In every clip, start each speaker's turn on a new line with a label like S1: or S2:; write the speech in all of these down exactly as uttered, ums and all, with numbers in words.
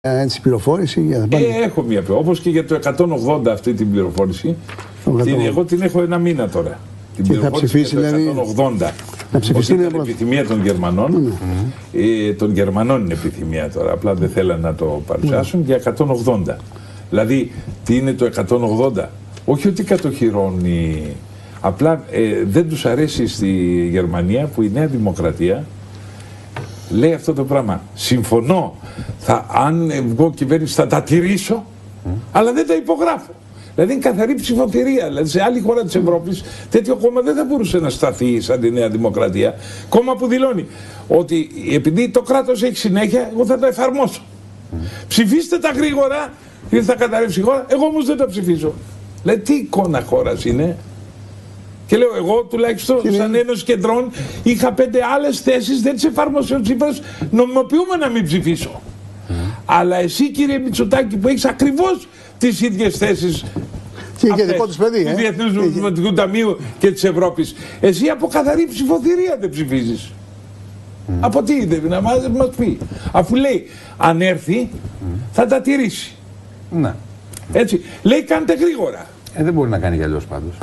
S1: Έτσι, πληροφόρηση για να
S2: ε, έχω μια πληροφόρηση. Όπως και για το εκατόν ογδόντα αυτή την πληροφόρηση. Την, εγώ την έχω ένα μήνα τώρα. Την
S1: και θα ψηφίσει
S2: για το
S1: δηλαδή.
S2: εκατόν ογδόντα.
S1: Να ψηφιστεί
S2: είναι επιθυμία των Γερμανών. Mm. Ε, των Γερμανών είναι επιθυμία τώρα. Απλά δεν θέλαν να το παρουσιάσουν mm. για εκατόν ογδόντα. Δηλαδή, τι είναι το εκατόν ογδόντα. Όχι ότι κατοχυρώνει. Απλά ε, δεν τους αρέσει στη Γερμανία που η Νέα Δημοκρατία λέει αυτό το πράγμα. Συμφωνώ, θα, αν βγω κυβέρνηση θα τα τηρήσω, mm. αλλά δεν τα υπογράφω. Δηλαδή είναι καθαρή ψηφοθυρία. Δηλαδή σε άλλη χώρα της Ευρώπης τέτοιο κόμμα δεν θα μπορούσε να σταθεί σαν τη Νέα Δημοκρατία. Κόμμα που δηλώνει ότι επειδή το κράτος έχει συνέχεια, εγώ θα τα εφαρμόσω. Mm. Ψηφίστε τα γρήγορα, γιατί θα καταρρεύσει η χώρα, εγώ όμως δεν τα ψηφίζω. Δηλαδή τι εικόνα χώρας είναι. Και λέω εγώ τουλάχιστον και σαν Ένωση Κεντρών είχα πέντε άλλες θέσεις, δεν τις εφάρμοσε ο Τσίπρας, νομιμοποιούμε να μην ψηφίσω. Mm. Αλλά εσύ κύριε Μητσοτάκη που έχεις ακριβώς τις ίδιες θέσεις
S1: και για δικό τους παιδί,
S2: του
S1: ε?
S2: Διεθνούς Νομισματικού Ταμείου και της Ευρώπης, εσύ από καθαρή ψηφοθυρία δεν ψηφίζεις. Mm. Από τι είδε να μας, μας πει. Αφού λέει αν έρθει mm. θα τα τηρήσει.
S3: Ναι.
S2: Έτσι, λέει κάντε γρήγορα.
S3: Ε, δεν μπορεί να κάνει κι αλλιώς πάντως.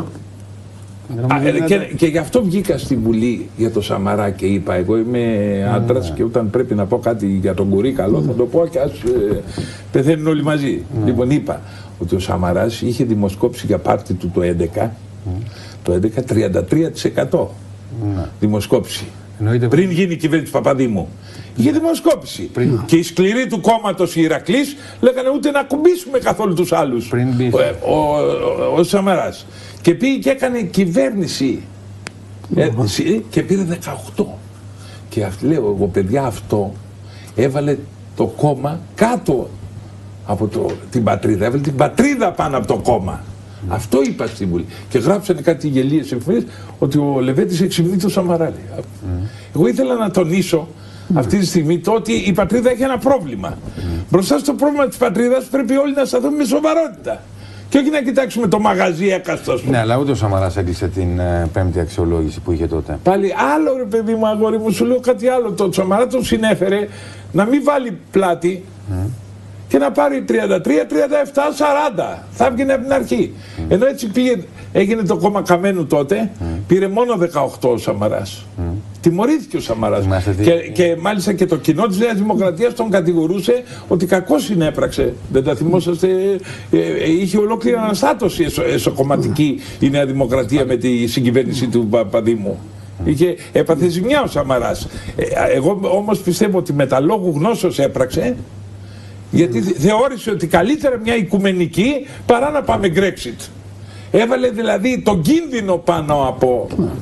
S2: Α, ε, και, και γι' αυτό βγήκα στη Βουλή για το Σαμαρά και είπα εγώ είμαι άντρας mm. και όταν πρέπει να πω κάτι για τον Κουρί καλό mm. θα το πω και ας ε, πεθαίνουν όλοι μαζί. Mm. Λοιπόν είπα ότι ο Σαμαράς είχε δημοσκόψει για πάρτι του το έντεκα, mm. το έντεκα τριάντα τρία τοις εκατό mm. δημοσκόψει. Εννοείται πριν γίνει η κυβέρνηση Παπαδήμου. Είχε δημοσκόπηση. Πριν. Και οι σκληροί του κόμματος οι Ηρακλείς λέγανε ούτε να κουμπίσουμε καθόλου τους άλλους.
S3: Πριν
S2: ο, ο, ο, ο, ο Σαμαράς. Και πήγε και έκανε κυβέρνηση ε, και πήρε δεκαοκτώ. Και αυτή, λέω εγώ παιδιά αυτό έβαλε το κόμμα κάτω από το, την πατρίδα. Έβαλε την πατρίδα πάνω από το κόμμα. Mm. Αυτό είπα στη Βουλή. Και γράψανε κάτι γελίες εφημερίδες ότι ο Λεβέντης εξυπνεί το Σαμαρά. Mm. Εγώ ήθελα να τονίσω mm. αυτή τη στιγμή το ότι η πατρίδα έχει ένα πρόβλημα. Mm. Μπροστά στο πρόβλημα της πατρίδας πρέπει όλοι να σταθούμε με σοβαρότητα. Και όχι να κοιτάξουμε το μαγαζί έκαστος.
S3: Ναι, αλλά ούτε ο Σαμαράς έκλεισε την ε, πέμπτη αξιολόγηση που είχε τότε.
S2: Πάλι άλλο ρε παιδί μου, αγόρι μου, σου λέω κάτι άλλο. Το Σαμαρά τον συνέφερε να μην βάλει πλάτη mm. και να πάρει τριάντα τρία, τριάντα επτά, σαράντα. Θα έβγαινε από την αρχή. Mm. Ενώ έτσι πήγε, έγινε το κόμμα Καμένου τότε, mm. πήρε μόνο δεκαοκτώ ο Σαμαράς. Mm. Τιμωρήθηκε ο Σαμαράς. Και, και μάλιστα και το κοινό της Νέας Δημοκρατίας τον κατηγορούσε ότι κακώς συνέπραξε. Δεν τα θυμόσαστε, ε, ε, είχε ολόκληρη αναστάτωση εσω, εσωκομματική η Νέα Δημοκρατία με τη συγκυβέρνηση του Παπαδήμου. Είχε έπαθε ζημιά ο Σαμαράς. Ε, εγώ όμως πιστεύω ότι με τα λόγου γνώσεως έπραξε. Γιατί θεώρησε ότι καλύτερα μια οικουμενική παρά να πάμε Brexit. Έβαλε δηλαδή τον κίνδυνο πάνω από...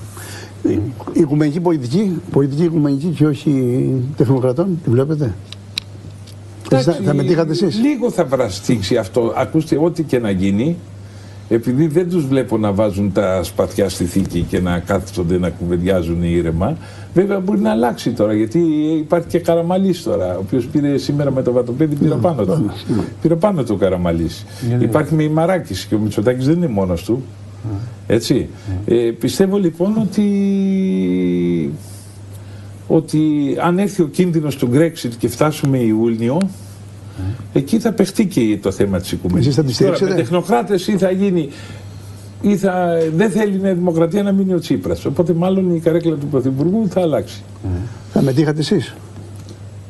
S1: Η οικουμενική πολιτική, πολιτική οικουμενική και όχι τεχνοκρατών, τη βλέπετε.
S2: Εντάξει,
S1: θα, θα μετήχατε εσείς.
S2: Λίγο θα βραστήξει αυτό. Ακούστε, ό,τι και να γίνει, επειδή δεν τους βλέπω να βάζουν τα σπαθιά στη θήκη και να κάθονται να κουβεντιάζουν ήρεμα, βέβαια μπορεί να αλλάξει τώρα, γιατί υπάρχει και Καραμαλής τώρα, ο οποίος πήρε σήμερα με το Βατοπέδι, πήρε yeah, πάνω του. Yeah. Πήρε πάνω του ο Καραμαλής. Yeah, υπάρχει yeah. με η Μαράκης και ο Μητσοτάκης δεν είναι μόνος του. Yeah. Έτσι. Yeah. Ε, πιστεύω λοιπόν ότι, ότι αν έρθει ο κίνδυνος του Brexit και φτάσουμε Ιούνιο, Mm. εκεί θα παιχτεί και το θέμα της οικουμενικής.
S1: Εσείς θα τη στηρίξετε?
S2: Με τεχνοκράτες ή θα γίνει, ή θα, δεν θέλει η Νέα Δημοκρατία να μείνει ο Τσίπρας. Οπότε μάλλον η καρέκλα του Πρωθυπουργού θα αλλάξει.
S1: Mm. Θα μετήχατε εσείς?